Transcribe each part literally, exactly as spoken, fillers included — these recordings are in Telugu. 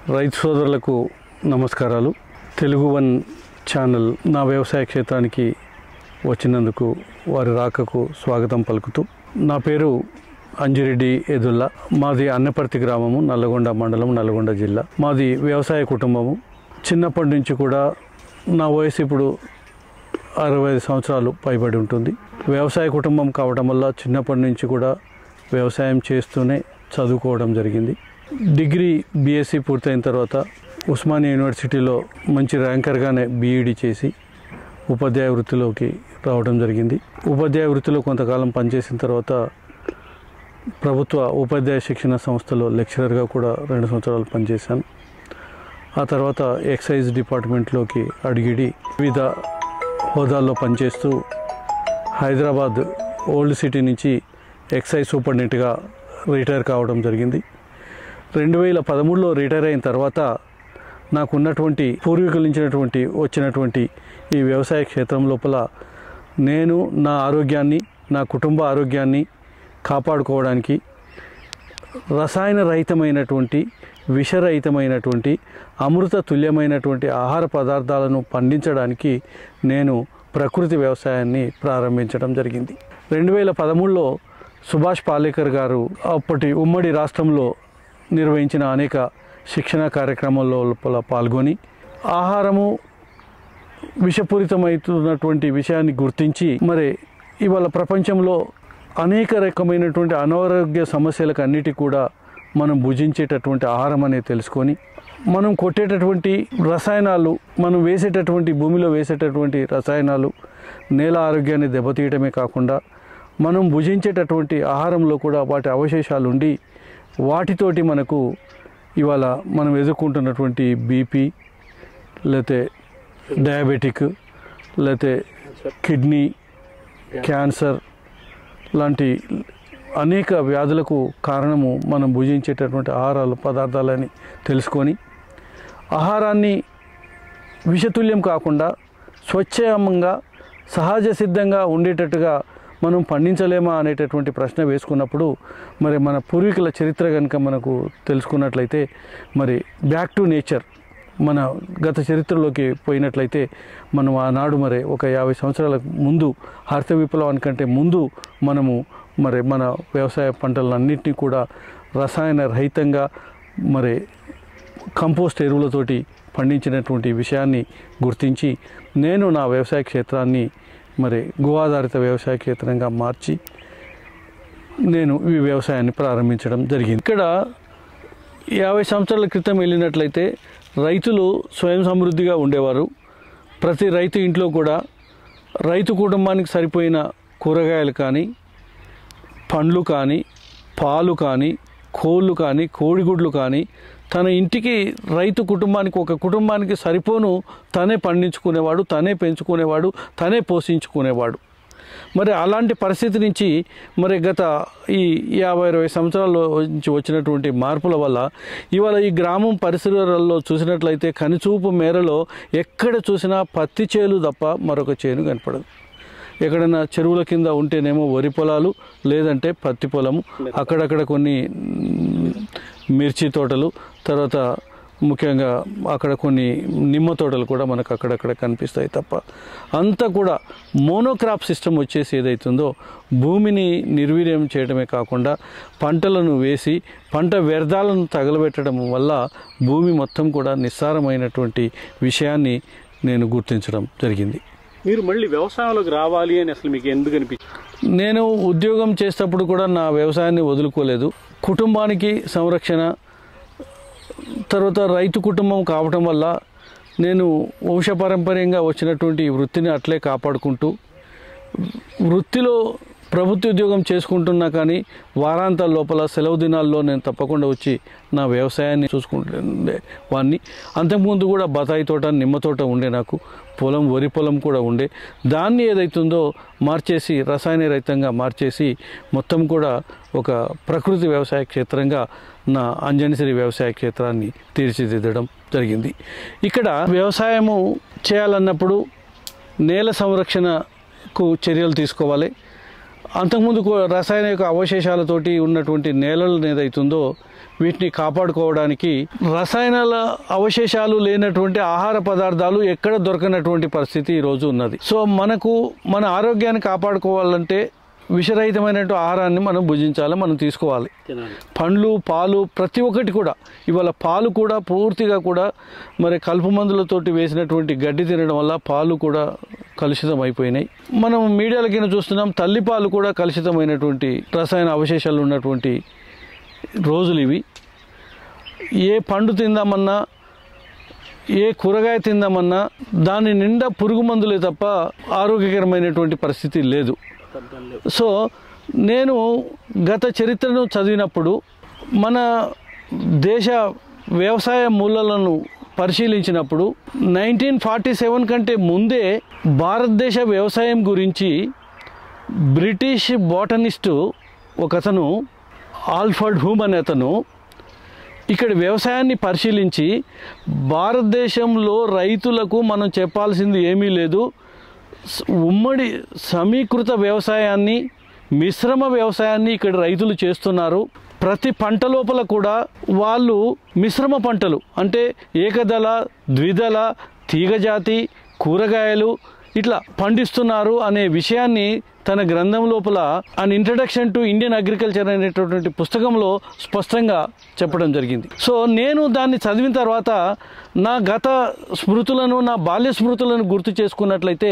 రైతు సోదరులకు నమస్కారాలు. తెలుగు వన్ ఛానల్ నా వ్యవసాయ క్షేత్రానికి వచ్చినందుకు వారి రాకకు స్వాగతం పలుకుతూ, నా పేరు అంజిరెడ్డి ఎదుల్లా. మాది అన్నపర్తి గ్రామము, నల్లగొండ మండలం, నల్లగొండ జిల్లా. మాది వ్యవసాయ కుటుంబము. చిన్నప్పటి నుంచి కూడా నా వయసు ఇప్పుడు అరవై ఐదు సంవత్సరాలు పైబడి ఉంటుంది. వ్యవసాయ కుటుంబం కావడం వల్ల చిన్నప్పటి నుంచి కూడా వ్యవసాయం చేస్తూనే చదువుకోవడం జరిగింది. డిగ్రీ బీఎస్సీ పూర్తయిన తర్వాత ఉస్మానియా యూనివర్సిటీలో మంచి ర్యాంకర్గానే బీఈడీ చేసి ఉపాధ్యాయ వృత్తిలోకి రావడం జరిగింది. ఉపాధ్యాయ వృత్తిలో కొంతకాలం పనిచేసిన తర్వాత ప్రభుత్వ ఉపాధ్యాయ శిక్షణ సంస్థలో లెక్చరర్గా కూడా రెండు సంవత్సరాలు పనిచేశాను. ఆ తర్వాత ఎక్సైజ్ డిపార్ట్మెంట్లోకి అడిగిడి వివిధ హోదాల్లో పనిచేస్తూ హైదరాబాద్ ఓల్డ్ సిటీ నుంచి ఎక్సైజ్ సూపరింటెండెంట్గా రిటైర్ కావడం జరిగింది. రెండు వేల పదమూడులో రిటైర్ అయిన తర్వాత నాకు ఉన్నటువంటి పూర్వీకుల నుంచినటువంటి వచ్చినటువంటి ఈ వ్యవసాయ క్షేత్రం లోపల నేను నా ఆరోగ్యాన్ని, నా కుటుంబ ఆరోగ్యాన్ని కాపాడుకోవడానికి రసాయన రహితమైనటువంటి, విషరహితమైనటువంటి, అమృత తుల్యమైనటువంటి ఆహార పదార్థాలను పండించడానికి నేను ప్రకృతి వ్యవసాయాన్ని ప్రారంభించడం జరిగింది. రెండు వేల పదమూడులో సుభాష్ పాలేకర్ గారు అప్పటి ఉమ్మడి రాష్ట్రంలో నిర్వహించిన అనేక శిక్షణ కార్యక్రమాల్లో లోపల పాల్గొని ఆహారము విషపూరితమవుతున్నటువంటి విషయాన్ని గుర్తించి, మరి ఇవాళ ప్రపంచంలో అనేక రకమైనటువంటి అనారోగ్య సమస్యలకు అన్నిటికీ కూడా మనం భుజించేటటువంటి ఆహారం అనేది తెలుసుకొని, మనం కొట్టేటటువంటి రసాయనాలు, మనం వేసేటటువంటి భూమిలో వేసేటటువంటి రసాయనాలు నేల ఆరోగ్యాన్ని దెబ్బతీయటమే కాకుండా మనం భుజించేటటువంటి ఆహారంలో కూడా వాటి అవశేషాలు ఉండి వాటితోటి మనకు ఇవాళ మనం ఎదుర్కొంటున్నటువంటి బీపీ, లేకపోతే డయాబెటిక్, లేకపోతే కిడ్నీ క్యాన్సర్ లాంటి అనేక వ్యాధులకు కారణము మనం భుజించేటటువంటి ఆహారాలు పదార్థాలని తెలుసుకొని, ఆహారాన్ని విషతుల్యం కాకుండా స్వచ్ఛంగా సహజ సిద్ధంగా ఉండేటట్టుగా మనం పండించలేమా అనేటటువంటి ప్రశ్న వేసుకున్నప్పుడు, మరి మన పూర్వీకుల చరిత్ర కనుక మనకు తెలుసుకున్నట్లయితే, మరి బ్యాక్ టు నేచర్, మన గత చరిత్రలోకి పోయినట్లయితే మనం ఆనాడు మరి ఒక యాభై సంవత్సరాల ముందు హరిత విప్లవానికంటే ముందు మనము మరి మన వ్యవసాయ పంటలన్నింటినీ కూడా రసాయన రహితంగా మరి కంపోస్ట్ ఎరువులతోటి పండించినటువంటి విషయాన్ని గుర్తించి నేను నా వ్యవసాయ క్షేత్రాన్ని మరి గో ఆధారిత వ్యవసాయ క్షేత్రంగా మార్చి నేను ఈ వ్యవసాయాన్ని ప్రారంభించడం జరిగింది. ఇక్కడ యాభై సంవత్సరాల క్రితం వెళ్ళినట్లయితే రైతులు స్వయం సమృద్ధిగా ఉండేవారు. ప్రతి రైతు ఇంట్లో కూడా రైతు కుటుంబానికి సరిపోయిన కూరగాయలు కానీ, పండ్లు కానీ, పాలు కానీ, కోళ్ళు కానీ, కోడిగుడ్లు కానీ తన ఇంటికి రైతు కుటుంబానికి ఒక కుటుంబానికి సరిపోను తనే పండించుకునేవాడు, తనే పెంచుకునేవాడు, తనే పోషించుకునేవాడు. మరి అలాంటి పరిస్థితి నుంచి మరి గత ఈ యాభై అరవై సంవత్సరాల నుంచి వచ్చినటువంటి మార్పుల వల్ల ఇవాళ ఈ గ్రామం పరిసరాల్లో చూసినట్లయితే కనుచూపు మేరలో ఎక్కడ చూసినా పత్తి చేలు తప్ప మరొక చేను కనపడదు. ఎక్కడైనా చెరువుల కింద ఉంటేనేమో వరి పొలాలు, లేదంటే పత్తి పొలము, అక్కడక్కడ కొన్ని మిర్చి తోటలు, తర్వాత ముఖ్యంగా అక్కడ కొన్ని నిమ్మ తోటలు కూడా మనకు అక్కడక్కడ కనిపిస్తాయి తప్ప అంతా కూడా మోనోక్రాప్ సిస్టమ్ వచ్చేసి ఏదైతుందో భూమిని నిర్వీర్యం చేయడమే కాకుండా పంటలను వేసి పంట వ్యర్థాలను తగలబెట్టడం వల్ల భూమి మొత్తం కూడా నిస్సారమైనటువంటి విషయాన్ని నేను గుర్తించడం జరిగింది. మీరు మళ్ళీ వ్యవసాయంలోకి రావాలి అని అసలు మీకు ఎందుకు అనిపించింది? నేను ఉద్యోగం చేసేటప్పుడు కూడా నా వ్యవసాయాన్ని వదులుకోలేదు. కుటుంబానికి సంరక్షణ, తర్వాత రైతు కుటుంబం కావటం వల్ల నేను వంశపారంపర్యంగా వచ్చినటువంటి వృత్తిని అట్లే కాపాడుకుంటూ, వృత్తిలో ప్రభుత్వ ఉద్యోగం చేసుకుంటున్నా కానీ వారాంతాల లోపల సెలవు దినాల్లో నేను తప్పకుండా వచ్చి నా వ్యవసాయాన్ని చూసుకుంటుండే వాడిని. అంతకుముందు కూడా బతాయి తోట, నిమ్మ తోట ఉండే, నాకు పొలం, వరి పొలం కూడా ఉండే. దాన్ని ఏదైతుందో మార్చేసి రసాయన రహితంగా మార్చేసి మొత్తం కూడా ఒక ప్రకృతి వ్యవసాయ క్షేత్రంగా నా అంజనిశ్రీ వ్యవసాయ క్షేత్రాన్ని తీర్చిదిద్దడం జరిగింది. ఇక్కడ వ్యవసాయము చేయాలన్నప్పుడు నేల సంరక్షణకు చర్యలు తీసుకోవాలి. అంతకుముందు రసాయన యొక్క అవశేషాలతోటి ఉన్నటువంటి నేలలు ఏదైతుందో వీటిని కాపాడుకోవడానికి రసాయనాల అవశేషాలు లేనటువంటి ఆహార పదార్థాలు ఎక్కడ దొరకనటువంటి పరిస్థితి ఈరోజు ఉన్నది. సో మనకు మన ఆరోగ్యాన్ని కాపాడుకోవాలంటే విషరహితమైనటువంటి ఆహారాన్ని మనం భుజించాలి, మనం తీసుకోవాలి. పండ్లు, పాలు, ప్రతి ఒక్కటి కూడా. ఇవాళ పాలు కూడా పూర్తిగా కూడా మరి కలుపు మందులతోటి వేసినటువంటి గడ్డి తినడం వల్ల పాలు కూడా కలుషితం అయిపోయినాయి. మనం మీడియాల కింద చూస్తున్నాం, తల్లిపాలు కూడా కలుషితమైనటువంటి రసాయన అవశేషాలు ఉన్నటువంటి రోజులు ఇవి. ఏ పండు తిందామన్నా, ఏ కూరగాయ తిందామన్నా దాని నిండా పురుగు మందులే తప్ప ఆరోగ్యకరమైనటువంటి పరిస్థితి లేదు. సో నేను గత చరిత్రను చదివినప్పుడు మన దేశ వ్యవసాయ మూలాలను పరిశీలించినప్పుడు నైన్టీన్ ఫార్టీ సెవెన్ కంటే ముందే భారతదేశ వ్యవసాయం గురించి బ్రిటిష్ బాటనిస్టు ఒకతను ఆల్ఫర్డ్ హ్యూమ్ అనే అతను ఇక్కడ వ్యవసాయాన్ని పరిశీలించి భారతదేశంలో రైతులకు మనం చెప్పాల్సింది ఏమీ లేదు, ఉమ్మడి సమీకృత వ్యవసాయాన్ని, మిశ్రమ వ్యవసాయాన్ని ఇక్కడ రైతులు చేస్తున్నారు. ప్రతి పంట లోపల కూడా వాళ్ళు మిశ్రమ పంటలు అంటే ఏకదళ, ద్విదళ, తీగజాతి, కూరగాయలు ఇట్లా పండిస్తున్నారు అనే విషయాన్ని తన గ్రంథం లోపల an introduction to Indian agriculture అనేటటువంటి పుస్తకంలో స్పష్టంగా చెప్పడం జరిగింది. సో నేను దాన్ని చదివిన తర్వాత నా గత స్మృతులను, నా బాల్య స్మృతులను గుర్తు చేసుకున్నట్లయితే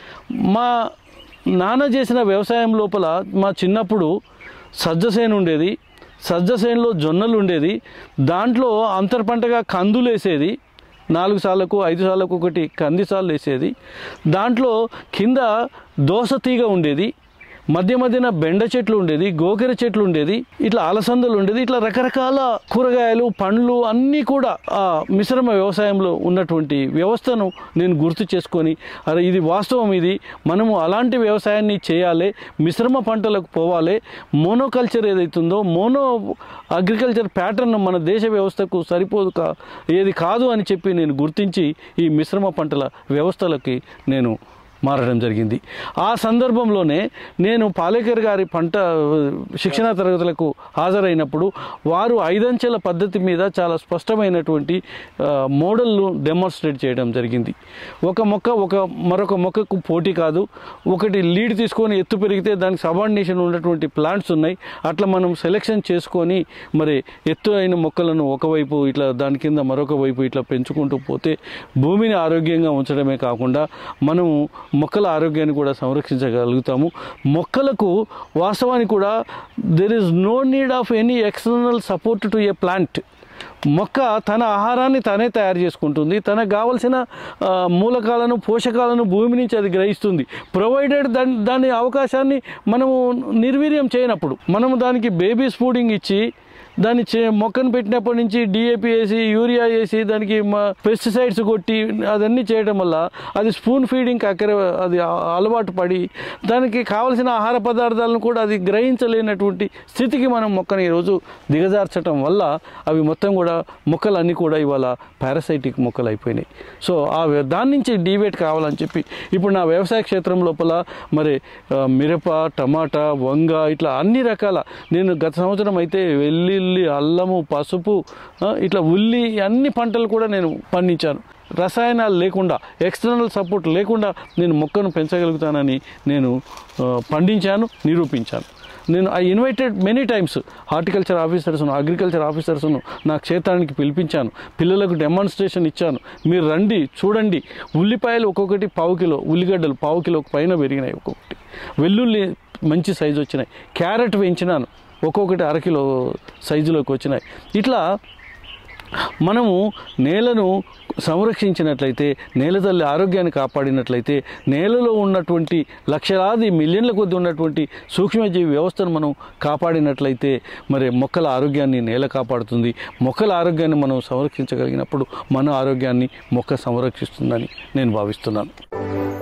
మా నాన్న చేసిన వ్యవసాయం లోపల మా చిన్నప్పుడు సజ్జసేను ఉండేది. సజ్జసేనులో జొన్నలు ఉండేది. దాంట్లో అంతర్ పంటగా కందులు వేసేది. నాలుగు సార్లకు ఐదు సార్లకు ఒకటి కంది సార్లు వేసేది. దాంట్లో కింద దోస తీగ ఉండేది, మధ్య మధ్యన బెండ చెట్లు ఉండేది, గోకెర చెట్లు ఉండేది, ఇట్లా అలసందలు ఉండేది. ఇట్లా రకరకాల కూరగాయలు, పండ్లు అన్నీ కూడా ఆ మిశ్రమ వ్యవసాయంలో ఉన్నటువంటి వ్యవస్థను నేను గుర్తు చేసుకొని, అరే ఇది వాస్తవం, ఇది మనము అలాంటి వ్యవసాయాన్ని చేయాలి, మిశ్రమ పంటలకు పోవాలి, మోనోకల్చర్ ఏదైతుందో మోనో అగ్రికల్చర్ ప్యాటర్న్ మన దేశ వ్యవస్థకు సరిపోదు కా ఏది కాదు అని చెప్పి నేను గుర్తించి ఈ మిశ్రమ పంటల వ్యవస్థలకి నేను మారడం జరిగింది. ఆ సందర్భంలోనే నేను పాలేకర్ గారి పంట శిక్షణా తరగతులకు హాజరైనప్పుడు వారు ఐదంచెల పద్ధతి మీద చాలా స్పష్టమైనటువంటి మోడల్ను డెమాన్స్ట్రేట్ చేయడం జరిగింది. ఒక మొక్క ఒక మరొక మొక్కకు పోటీ కాదు, ఒకటి లీడ్ తీసుకొని ఎత్తు పెరిగితే దానికి సబార్డినేషన్ ఉన్నటువంటి ప్లాంట్స్ ఉన్నాయి, అట్లా మనం సెలెక్షన్ చేసుకొని మరి ఎత్తు అయిన మొక్కలను ఒకవైపు ఇట్లా దాని కింద మరొక వైపు ఇట్లా పెంచుకుంటూ పోతే భూమిని ఆరోగ్యంగా ఉంచడమే కాకుండా మనము మొక్కల ఆరోగ్యాన్ని కూడా సంరక్షించగలుగుతాము. మొక్కలకు వాస్తవానికి కూడా there is no need of any external support to a plant. మొక్క తన ఆహారాన్ని తనే తయారు చేసుకుంటుంది, తనకు కావలసిన మూలకాలను, పోషకాలను భూమి నుంచి అది గ్రహిస్తుంది. ప్రొవైడెడ్ దాని దాని అవకాశాన్ని మనము నిర్వీర్యం చేయనప్పుడు, మనము దానికి బేబీస్ ఫుడింగ్ ఇచ్చి దాన్ని చే మొక్కను పెట్టినప్పటి నుంచి డిఏపి వేసి, యూరియా వేసి, దానికి పెస్టిసైడ్స్ కొట్టి అదన్నీ చేయడం వల్ల అది స్పూన్ ఫీడింగ్ అక్కర అది అలవాటు పడి దానికి కావలసిన ఆహార పదార్థాలను కూడా అది గ్రహించలేనటువంటి స్థితికి మనం మొక్కని ఈరోజు దిగజార్చడం వల్ల అవి మొత్తం కూడా మొక్కలన్నీ కూడా ఇవాళ పారాసైటిక్ మొక్కలు అయిపోయినాయి. సో ఆ దాని నుంచి డీవేట్ కావాలని చెప్పి ఇప్పుడు నా వ్యవసాయ క్షేత్రం లోపల మరి మిరప, టమాటా, వంగ ఇట్లా అన్ని రకాల, నేను గత సంవత్సరం అయితే వెల్లి, అల్లము, పసుపు, ఇట్లా ఉల్లి అన్ని పంటలు కూడా నేను పండించాను. రసాయనాలు లేకుండా, ఎక్స్టర్నల్ సపోర్ట్ లేకుండా నేను మొక్కను పెంచగలుగుతానని నేను పండించాను, నిరూపించాను. నేను I invited many times horticulture ఆఫీసర్స్ను, అగ్రికల్చర్ ఆఫీసర్స్ను నా క్షేత్రానికి పిలిపించాను, పిల్లలకు డెమాన్స్ట్రేషన్ ఇచ్చాను. మీరు రండి, చూడండి. ఉల్లిపాయలు ఒక్కొక్కటి పావు కిలో, ఉల్లిగడ్డలు పావు కిలో పైన పెరిగినాయి, ఒక్కొక్కటి వెల్లుల్లి మంచి సైజు వచ్చినాయి, క్యారెట్ పెంచినాను, ఒక్కొక్కటి అరకిలో సైజులోకి వచ్చినాయి. ఇట్లా మనము నేలను సంరక్షించినట్లయితే, నేల తల్లి ఆరోగ్యాన్ని కాపాడినట్లయితే, నేలలో ఉన్నటువంటి లక్షలాది మిలియన్ల కొద్ది ఉన్నటువంటి సూక్ష్మజీవి వ్యవస్థను మనం కాపాడినట్లయితే మరి మొక్కల ఆరోగ్యాన్ని నేల కాపాడుతుంది. మొక్కల ఆరోగ్యాన్ని మనం సంరక్షించగలిగినప్పుడు మన ఆరోగ్యాన్ని మొక్క సంరక్షిస్తుందని నేను భావిస్తున్నాను.